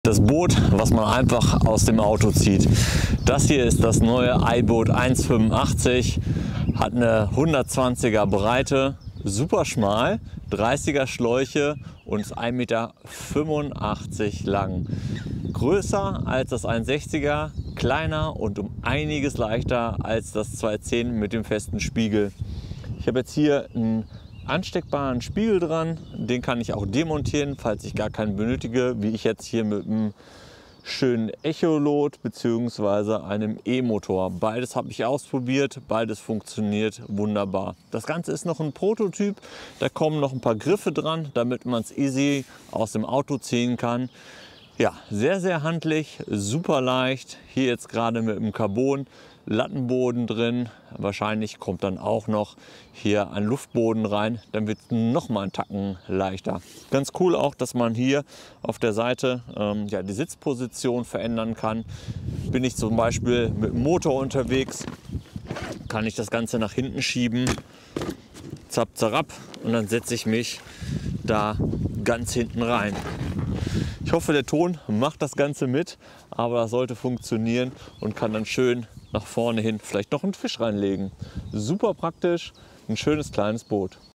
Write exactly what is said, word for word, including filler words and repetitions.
Das Boot, was man einfach aus dem Auto zieht. Das hier ist das neue iBoat eins fünfundachtzig, hat eine hundertzwanziger Breite, super schmal, dreißiger Schläuche und ist ein Meter fünfundachtzig lang. Größer als das eins sechziger, kleiner und um einiges leichter als das zwei zehn mit dem festen Spiegel. Ich habe jetzt hier einen ansteckbaren Spiegel dran, den kann ich auch demontieren, falls ich gar keinen benötige, wie ich jetzt hier mit einem schönen Echolot bzw. einem E-Motor. Beides habe ich ausprobiert, beides funktioniert wunderbar. Das Ganze ist noch ein Prototyp, da kommen noch ein paar Griffe dran, damit man es easy aus dem Auto ziehen kann. Ja, sehr, sehr handlich, super leicht, hier jetzt gerade mit dem Carbon. Lattenboden drin, wahrscheinlich kommt dann auch noch hier ein Luftboden rein, dann wird es noch mal einen Tacken leichter. Ganz cool auch, dass man hier auf der Seite ähm, ja, die Sitzposition verändern kann. Bin ich zum Beispiel mit dem Motor unterwegs, kann ich das Ganze nach hinten schieben, zapp, zarab, und dann setze ich mich da ganz hinten rein. Ich hoffe, der Ton macht das Ganze mit, aber das sollte funktionieren und kann dann schön nach vorne hin vielleicht noch einen Fisch reinlegen. Super praktisch, ein schönes kleines Boot.